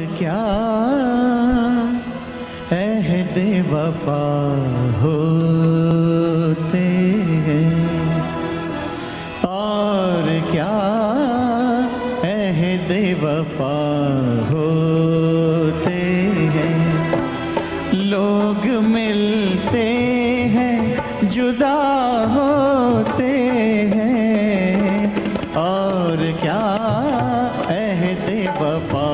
क्या अहदे वफा होते हैं, और क्या अहदे वफा होते हैं। लोग मिलते हैं जुदा होते हैं, और क्या अहदे वफा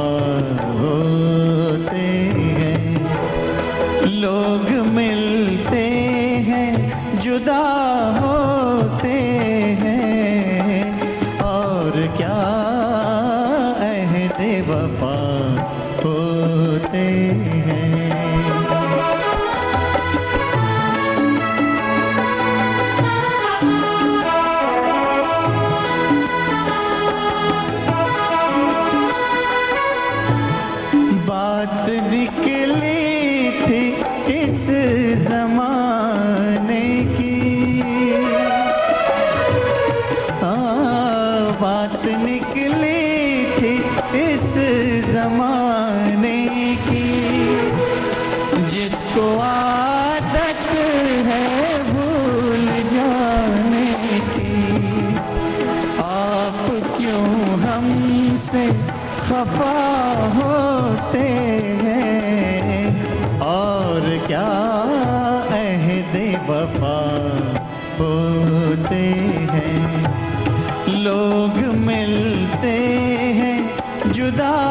होते हैं। लोग मिलते हैं जुदा होते हैं, और क्या अहदे वफा होते हैं। बात निकली थी इस जमाने की, बात निकली थी इस जमाने की। जिसको आदत है भूल जाने की, आप क्यों हमसे खफा होते हैं, और क्या अहदे वफा होते हैं। लोग मिलते हैं जुदा